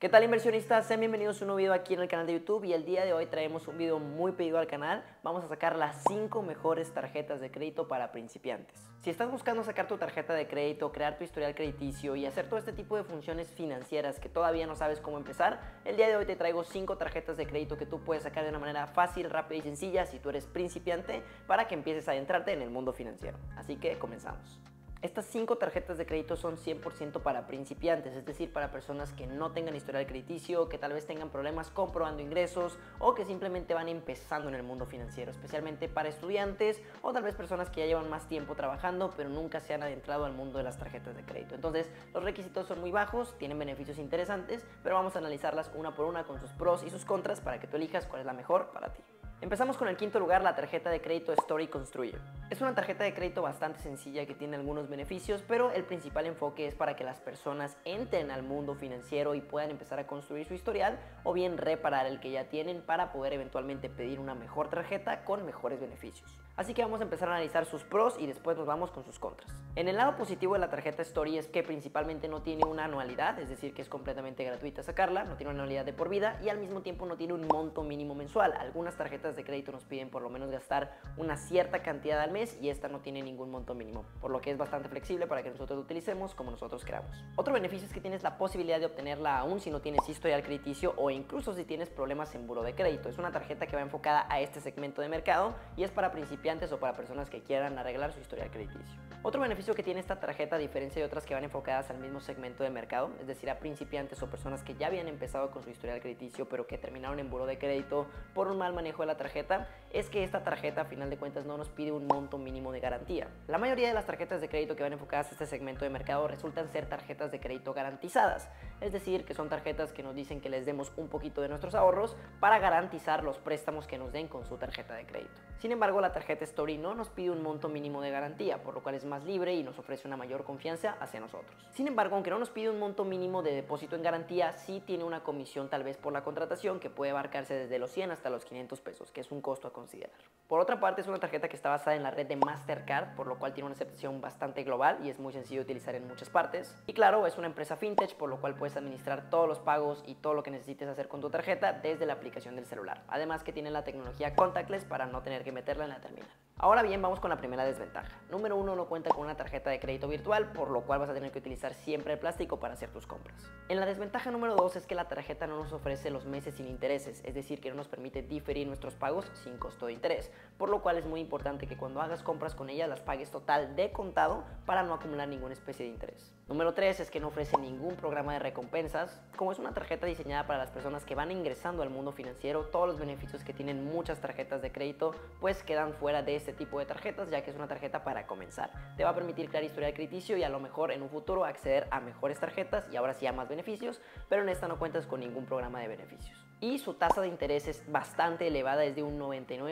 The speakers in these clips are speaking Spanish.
¿Qué tal, inversionistas? Sean bienvenidos a un nuevo video aquí en el canal de YouTube y el día de hoy traemos un video muy pedido al canal. Vamos a sacar las 5 mejores tarjetas de crédito para principiantes. Si estás buscando sacar tu tarjeta de crédito, crear tu historial crediticio y hacer todo este tipo de funciones financieras que todavía no sabes cómo empezar, el día de hoy te traigo 5 tarjetas de crédito que tú puedes sacar de una manera fácil, rápida y sencilla si tú eres principiante para que empieces a adentrarte en el mundo financiero. Así que comenzamos. Estas 5 tarjetas de crédito son 100% para principiantes, es decir, para personas que no tengan historial crediticio, que tal vez tengan problemas comprobando ingresos o que simplemente van empezando en el mundo financiero, especialmente para estudiantes o tal vez personas que ya llevan más tiempo trabajando pero nunca se han adentrado al mundo de las tarjetas de crédito. Entonces, los requisitos son muy bajos, tienen beneficios interesantes, pero vamos a analizarlas una por una con sus pros y sus contras para que tú elijas cuál es la mejor para ti. Empezamos con el quinto lugar, la tarjeta de crédito Story Construye. Es una tarjeta de crédito bastante sencilla que tiene algunos beneficios, pero el principal enfoque es para que las personas entren al mundo financiero y puedan empezar a construir su historial o bien reparar el que ya tienen para poder eventualmente pedir una mejor tarjeta con mejores beneficios. Así que vamos a empezar a analizar sus pros y después nos vamos con sus contras. En el lado positivo de la tarjeta Story es que principalmente no tiene una anualidad, es decir que es completamente gratuita sacarla, no tiene una anualidad de por vida y al mismo tiempo no tiene un monto mínimo mensual. Algunas tarjetas de crédito nos piden por lo menos gastar una cierta cantidad al mes y esta no tiene ningún monto mínimo, por lo que es bastante flexible para que nosotros lo utilicemos como nosotros queramos. Otro beneficio es que tienes la posibilidad de obtenerla aún si no tienes historial crediticio o incluso si tienes problemas en buro de crédito. Es una tarjeta que va enfocada a este segmento de mercado y es para principiantes o para personas que quieran arreglar su historial crediticio. Otro beneficio que tiene esta tarjeta, a diferencia de otras que van enfocadas al mismo segmento de mercado, es decir, a principiantes o personas que ya habían empezado con su historial crediticio pero que terminaron en buro de crédito por un mal manejo de la tarjeta, es que esta tarjeta a final de cuentas no nos pide un monto mínimo de garantía. La mayoría de las tarjetas de crédito que van enfocadas a este segmento de mercado resultan ser tarjetas de crédito garantizadas, es decir, que son tarjetas que nos dicen que les demos un poquito de nuestros ahorros para garantizar los préstamos que nos den con su tarjeta de crédito. Sin embargo, la tarjeta Story no nos pide un monto mínimo de garantía, por lo cual es más libre y nos ofrece una mayor confianza hacia nosotros. Sin embargo, aunque no nos pide un monto mínimo de depósito en garantía, sí tiene una comisión tal vez por la contratación que puede abarcarse desde los 100 hasta los 500 pesos, que es un costo a considerar. Por otra parte, es una tarjeta que está basada en la red de Mastercard, por lo cual tiene una aceptación bastante global y es muy sencillo de utilizar en muchas partes. Y claro, es una empresa fintech, por lo cual puedes administrar todos los pagos y todo lo que necesites hacer con tu tarjeta desde la aplicación del celular. Además que tiene la tecnología contactless para no tener que meterla en la terminal. Ahora bien, vamos con la primera desventaja. Número 1, no cuenta con una tarjeta de crédito virtual, por lo cual vas a tener que utilizar siempre el plástico para hacer tus compras. En la desventaja número 2 es que la tarjeta no nos ofrece los meses sin intereses, es decir, que no nos permite diferir nuestros pagos sin costo de interés, por lo cual es muy importante que cuando hagas compras con ella las pagues total de contado para no acumular ninguna especie de interés. Número 3 es que no ofrece ningún programa de recompensas. Como es una tarjeta diseñada para las personas que van ingresando al mundo financiero, todos los beneficios que tienen muchas tarjetas de crédito pues quedan fuera de este tipo de tarjetas, ya que es una tarjeta para comenzar. Te va a permitir crear historial crediticio y a lo mejor en un futuro acceder a mejores tarjetas y ahora sí a más beneficios, pero en esta no cuentas con ningún programa de beneficios. Y su tasa de interés es bastante elevada, es de un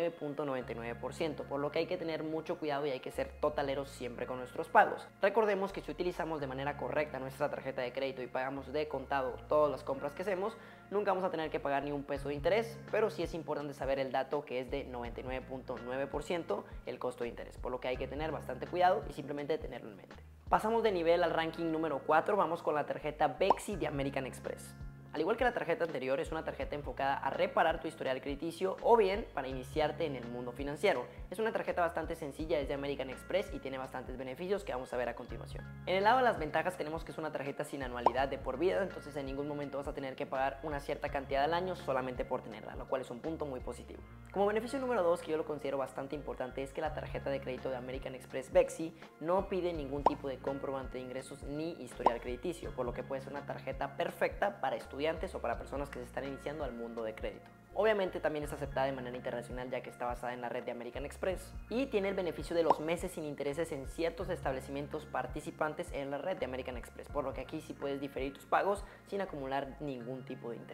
99.99%, por lo que hay que tener mucho cuidado y hay que ser totaleros siempre con nuestros pagos. Recordemos que si utilizamos de manera correcta nuestra tarjeta de crédito y pagamos de contado todas las compras que hacemos, nunca vamos a tener que pagar ni un peso de interés, pero sí es importante saber el dato que es de 99.9% el costo de interés, por lo que hay que tener bastante cuidado y simplemente tenerlo en mente. Pasamos de nivel al ranking número 4, vamos con la tarjeta Bexi de American Express. Al igual que la tarjeta anterior, es una tarjeta enfocada a reparar tu historial crediticio o bien para iniciarte en el mundo financiero. Es una tarjeta bastante sencilla, es de American Express y tiene bastantes beneficios que vamos a ver a continuación. En el lado de las ventajas tenemos que es una tarjeta sin anualidad de por vida, entonces en ningún momento vas a tener que pagar una cierta cantidad al año solamente por tenerla, lo cual es un punto muy positivo. Como beneficio número 2, que yo lo considero bastante importante, es que la tarjeta de crédito de American Express Bexi no pide ningún tipo de comprobante de ingresos ni historial crediticio, por lo que puede ser una tarjeta perfecta para estudiantes o para personas que se están iniciando al mundo de crédito. Obviamente también es aceptada de manera internacional ya que está basada en la red de American Express y tiene el beneficio de los meses sin intereses en ciertos establecimientos participantes en la red de American Express, por lo que aquí sí puedes diferir tus pagos sin acumular ningún tipo de interés.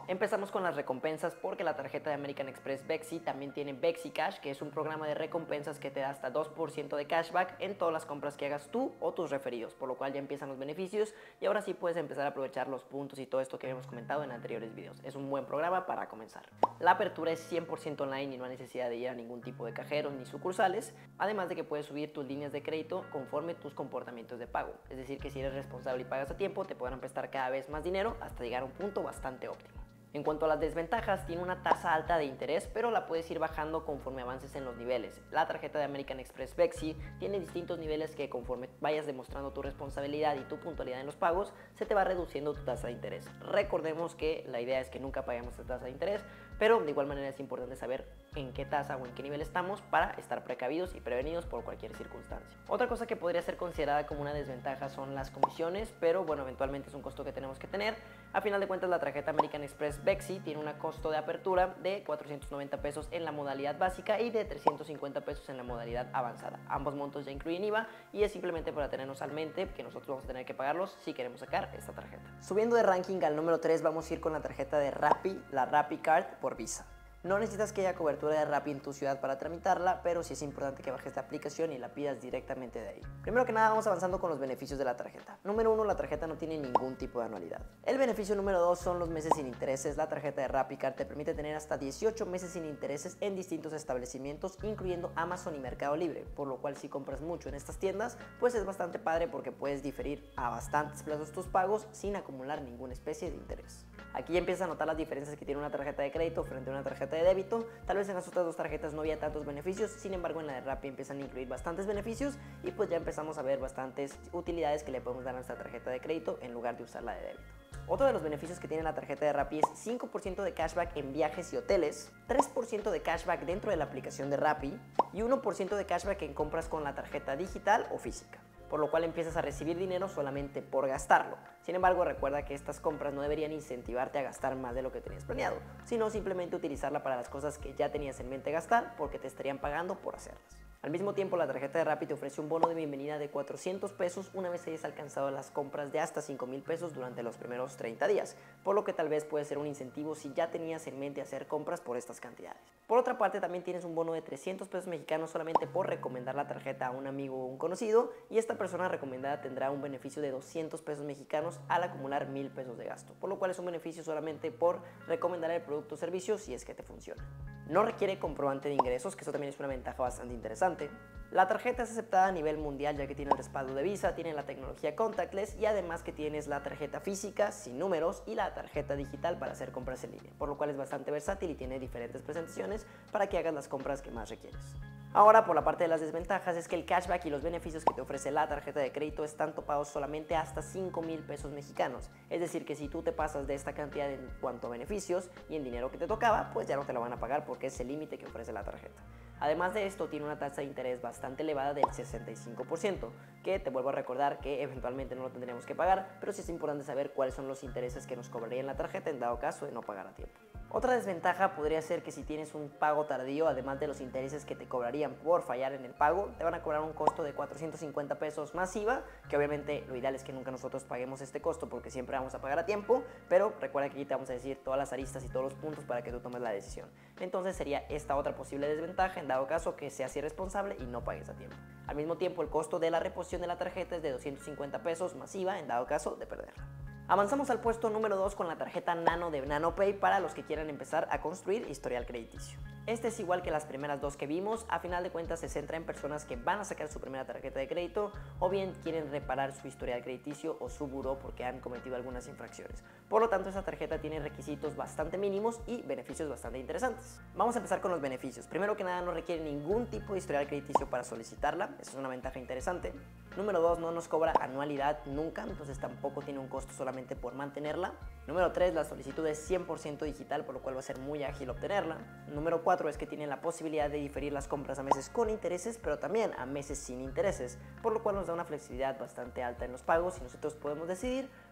Empezamos con las recompensas porque la tarjeta de American Express Bexi también tiene Bexi Cash, que es un programa de recompensas que te da hasta 2% de cashback en todas las compras que hagas tú o tus referidos, por lo cual ya empiezan los beneficios y ahora sí puedes empezar a aprovechar los puntos y todo esto que habíamos comentado en anteriores videos. Es un buen programa para comenzar. La apertura es 100% online y no hay necesidad de ir a ningún tipo de cajeros ni sucursales, además de que puedes subir tus líneas de crédito conforme tus comportamientos de pago, es decir que si eres responsable y pagas a tiempo te podrán prestar cada vez más dinero hasta llegar a un punto bastante óptimo. En cuanto a las desventajas, tiene una tasa alta de interés, pero la puedes ir bajando conforme avances en los niveles. La tarjeta de American Express Bexi tiene distintos niveles que conforme vayas demostrando tu responsabilidad y tu puntualidad en los pagos, se te va reduciendo tu tasa de interés. Recordemos que la idea es que nunca paguemos esta tasa de interés, pero de igual manera es importante saber en qué tasa o en qué nivel estamos para estar precavidos y prevenidos por cualquier circunstancia. Otra cosa que podría ser considerada como una desventaja son las comisiones, pero bueno, eventualmente es un costo que tenemos que tener. A final de cuentas, la tarjeta American Express Bexi tiene un costo de apertura de 490 pesos en la modalidad básica y de 350 pesos en la modalidad avanzada. Ambos montos ya incluyen IVA y es simplemente para tenernos al mente que nosotros vamos a tener que pagarlos si queremos sacar esta tarjeta. Subiendo de ranking al número 3 vamos a ir con la tarjeta de Rappi, la Rappi Card por Visa. No necesitas que haya cobertura de Rappi en tu ciudad para tramitarla, pero sí es importante que bajes la aplicación y la pidas directamente de ahí. Primero que nada vamos avanzando con los beneficios de la tarjeta. Número 1, la tarjeta no tiene ningún tipo de anualidad. El beneficio número 2 son los meses sin intereses. La tarjeta de Rappi Card te permite tener hasta 18 meses sin intereses en distintos establecimientos, incluyendo Amazon y Mercado Libre, por lo cual si compras mucho en estas tiendas, pues es bastante padre porque puedes diferir a bastantes plazos tus pagos sin acumular ninguna especie de interés. Aquí ya empiezas a notar las diferencias que tiene una tarjeta de crédito frente a una tarjeta de débito. Tal vez en las otras dos tarjetas no había tantos beneficios, sin embargo en la de Rappi empiezan a incluir bastantes beneficios y pues ya empezamos a ver bastantes utilidades que le podemos dar a nuestra tarjeta de crédito en lugar de usar la de débito. Otro de los beneficios que tiene la tarjeta de Rappi es 5% de cashback en viajes y hoteles, 3% de cashback dentro de la aplicación de Rappi y 1% de cashback en compras con la tarjeta digital o física, por lo cual empiezas a recibir dinero solamente por gastarlo. Sin embargo, recuerda que estas compras no deberían incentivarte a gastar más de lo que tenías planeado, sino simplemente utilizarla para las cosas que ya tenías en mente gastar porque te estarían pagando por hacerlas. Al mismo tiempo, la tarjeta de Rappi te ofrece un bono de bienvenida de 400 pesos una vez hayas alcanzado las compras de hasta 5,000 pesos durante los primeros 30 días, por lo que tal vez puede ser un incentivo si ya tenías en mente hacer compras por estas cantidades. Por otra parte, también tienes un bono de 300 pesos mexicanos solamente por recomendar la tarjeta a un amigo o un conocido, y esta persona recomendada tendrá un beneficio de 200 pesos mexicanos al acumular 1,000 pesos de gasto, por lo cual es un beneficio solamente por recomendar el producto o servicio si es que te funciona. No requiere comprobante de ingresos, que eso también es una ventaja bastante interesante. La tarjeta es aceptada a nivel mundial ya que tiene el respaldo de Visa, tiene la tecnología contactless y además que tienes la tarjeta física sin números y la tarjeta digital para hacer compras en línea, por lo cual es bastante versátil y tiene diferentes presentaciones para que hagas las compras que más requieres. Ahora, por la parte de las desventajas, es que el cashback y los beneficios que te ofrece la tarjeta de crédito están topados solamente hasta 5,000 pesos mexicanos. Es decir, que si tú te pasas de esta cantidad en cuanto a beneficios y en dinero que te tocaba, pues ya no te lo van a pagar porque es el límite que ofrece la tarjeta. Además de esto, tiene una tasa de interés bastante elevada del 65%, que te vuelvo a recordar que eventualmente no lo tendríamos que pagar, pero sí es importante saber cuáles son los intereses que nos cobrarían la tarjeta en dado caso de no pagar a tiempo. Otra desventaja podría ser que si tienes un pago tardío, además de los intereses que te cobrarían por fallar en el pago, te van a cobrar un costo de 450 pesos más IVA, que obviamente lo ideal es que nunca nosotros paguemos este costo porque siempre vamos a pagar a tiempo, pero recuerda que aquí te vamos a decir todas las aristas y todos los puntos para que tú tomes la decisión. Entonces sería esta otra posible desventaja en dado caso que seas irresponsable y no pagues a tiempo. Al mismo tiempo, el costo de la reposición de la tarjeta es de 250 pesos más IVA en dado caso de perderla. Avanzamos al puesto número 2 con la tarjeta Nano de NanoPay para los que quieran empezar a construir historial crediticio. Este es igual que las primeras dos que vimos, a final de cuentas se centra en personas que van a sacar su primera tarjeta de crédito o bien quieren reparar su historial crediticio o su buró porque han cometido algunas infracciones. Por lo tanto, esta tarjeta tiene requisitos bastante mínimos y beneficios bastante interesantes. Vamos a empezar con los beneficios. Primero que nada, no requiere ningún tipo de historial crediticio para solicitarla, esa es una ventaja interesante. Número 2, no nos cobra anualidad nunca, entonces tampoco tiene un costo solamente por mantenerla. Número 3, la solicitud es 100% digital, por lo cual va a ser muy ágil obtenerla. Número 4 es que tiene la posibilidad de diferir las compras a meses con intereses, pero también a meses sin intereses, por lo cual nos da una flexibilidad bastante alta en los pagos y nosotros podemos decidir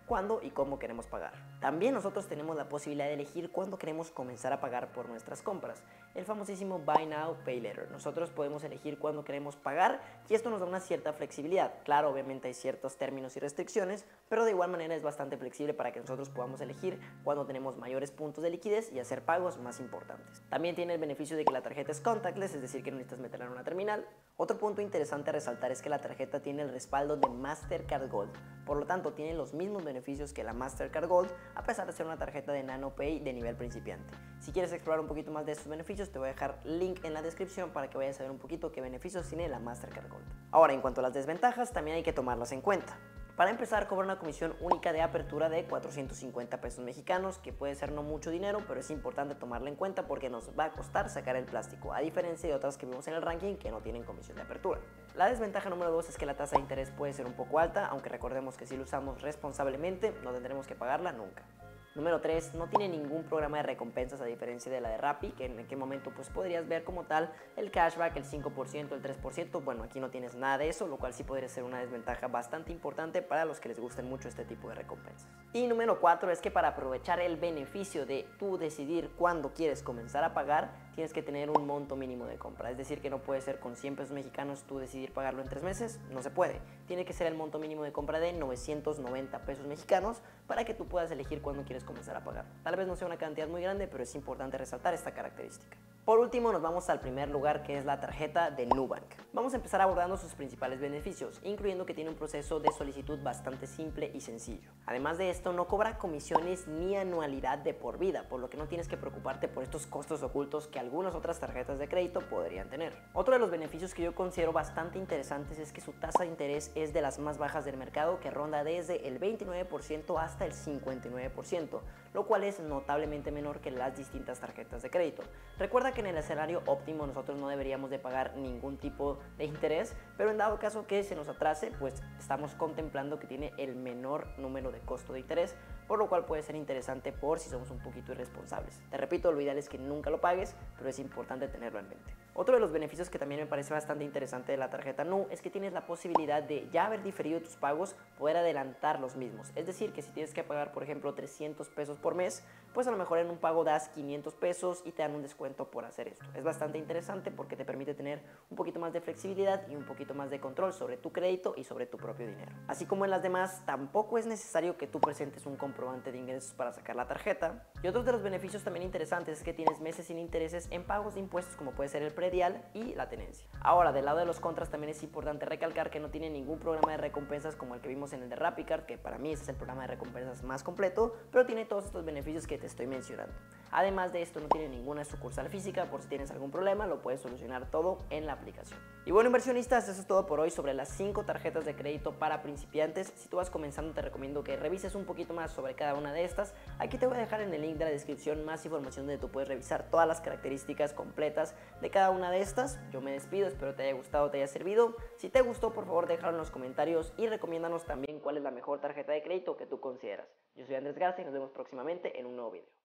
cuándo y cómo queremos pagar. También nosotros tenemos la posibilidad de elegir cuándo queremos comenzar a pagar por nuestras compras, el famosísimo Buy Now, Pay Later. Nosotros podemos elegir cuándo queremos pagar y esto nos da una cierta flexibilidad. Claro, obviamente hay ciertos términos y restricciones, pero de igual manera es bastante flexible para que nosotros podamos elegir cuándo tenemos mayores puntos de liquidez y hacer pagos más importantes. También tiene el beneficio de que la tarjeta es contactless, es decir que no necesitas meterla en una terminal. Otro punto interesante a resaltar es que la tarjeta tiene el respaldo de Mastercard Gold, por lo tanto tiene los mismos beneficios que la Mastercard Gold a pesar de ser una tarjeta de NanoPay de nivel principiante. Si quieres explorar un poquito más de estos beneficios te voy a dejar link en la descripción para que vayas a ver un poquito qué beneficios tiene la Mastercard Gold. Ahora, en cuanto a las desventajas, también hay que tomarlas en cuenta. Para empezar, cobra una comisión única de apertura de 450 pesos mexicanos, que puede ser no mucho dinero, pero es importante tomarla en cuenta porque nos va a costar sacar el plástico, a diferencia de otras que vimos en el ranking que no tienen comisión de apertura. La desventaja número 2 es que la tasa de interés puede ser un poco alta, aunque recordemos que si lo usamos responsablemente no tendremos que pagarla nunca. Número 3, no tiene ningún programa de recompensas a diferencia de la de Rappi, que en aquel momento pues podrías ver como tal el cashback, el 5%, el 3%, bueno aquí no tienes nada de eso, lo cual sí podría ser una desventaja bastante importante para los que les gusten mucho este tipo de recompensas. Y número 4 es que para aprovechar el beneficio de tú decidir cuándo quieres comenzar a pagar, tienes que tener un monto mínimo de compra, es decir que no puede ser con 100 pesos mexicanos tú decidir pagarlo en 3 meses, no se puede, tiene que ser el monto mínimo de compra de 990 pesos mexicanos para que tú puedas elegir cuándo quieres comenzar a pagar. Tal vez no sea una cantidad muy grande, pero es importante resaltar esta característica. Por último, nos vamos al primer lugar, que es la tarjeta de Nubank. Vamos a empezar abordando sus principales beneficios, incluyendo que tiene un proceso de solicitud bastante simple y sencillo. Además de esto, no cobra comisiones ni anualidad de por vida, por lo que no tienes que preocuparte por estos costos ocultos que algunas otras tarjetas de crédito podrían tener. Otro de los beneficios que yo considero bastante interesantes es que su tasa de interés es de las más bajas del mercado, que ronda desde el 29% hasta el 59%, lo cual es notablemente menor que las distintas tarjetas de crédito. Recuerda que en el escenario óptimo nosotros no deberíamos de pagar ningún tipo de interés, pero en dado caso que se nos atrase, pues estamos contemplando que tiene el menor número de costo de interés, por lo cual puede ser interesante por si somos un poquito irresponsables. Te repito, lo ideal es que nunca lo pagues, pero es importante tenerlo en mente. Otro de los beneficios que también me parece bastante interesante de la tarjeta Nu es que tienes la posibilidad de ya haber diferido tus pagos, poder adelantar los mismos. Es decir, que si tienes que pagar, por ejemplo, 300 pesos por mes, pues a lo mejor en un pago das 500 pesos y te dan un descuento por hacer esto. Es bastante interesante porque te permite tener un poquito más de flexibilidad y un poquito más de control sobre tu crédito y sobre tu propio dinero. Así como en las demás, tampoco es necesario que tú presentes un comprobante de ingresos para sacar la tarjeta. Y otro de los beneficios también interesantes es que tienes meses sin intereses en pagos de impuestos como puede ser el predial y la tenencia. Ahora, del lado de los contras también es importante recalcar que no tiene ningún programa de recompensas como el que vimos en el de RappiCard, que para mí ese es el programa de recompensas más completo, pero tiene todos estos beneficios que te estoy mencionando. Además de esto, no tiene ninguna sucursal física, por si tienes algún problema lo puedes solucionar todo en la aplicación. Y bueno, inversionistas, eso es todo por hoy sobre las 5 tarjetas de crédito para principiantes. Si tú vas comenzando, te recomiendo que revises un poquito más sobre cada una de estas. Aquí te voy a dejar en el link de la descripción más información donde tú puedes revisar todas las características completas de cada una de estas. Yo me despido, espero te haya gustado, te haya servido. Si te gustó, por favor déjalo en los comentarios y recomiéndanos también cuál es la mejor tarjeta de crédito que tú consideras. Yo soy Andrés Garza y nos vemos próximamente en un nuevo video.